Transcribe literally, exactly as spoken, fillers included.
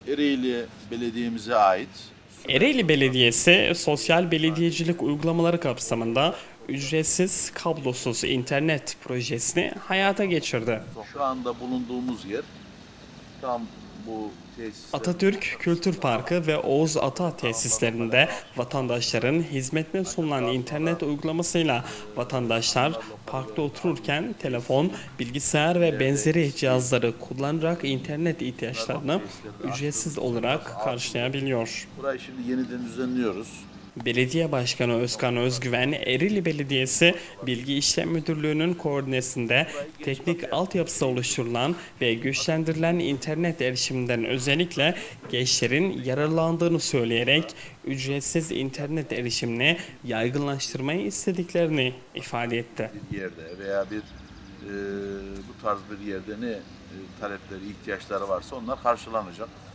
Ereğli Belediye'mize ait. Ereğli Belediyesi sosyal belediyecilik uygulamaları kapsamında ücretsiz kablosuz internet projesini hayata geçirdi. Şu anda bulunduğumuz yer tam bu tesislerin Atatürk Kültür Parkı ve Oğuz Ata tesislerinde vatandaşların hizmetine sunulan internet uygulamasıyla vatandaşlar parkta otururken telefon, bilgisayar ve benzeri cihazları kullanarak internet ihtiyaçlarını ücretsiz olarak karşılayabiliyor. burayı şimdi yeniden düzenliyoruz. Belediye Başkanı Özkan Özgüven, Ereğli Belediyesi Bilgi İşlem Müdürlüğü'nün koordinesinde teknik altyapısı oluşturulan ve güçlendirilen internet erişiminden özellikle gençlerin yararlandığını söyleyerek ücretsiz internet erişimini yaygınlaştırmayı istediklerini ifade etti. Bir yerde veya bir e, bu tarz bir yerde ne e, talepleri, ihtiyaçları varsa onlar karşılanacak.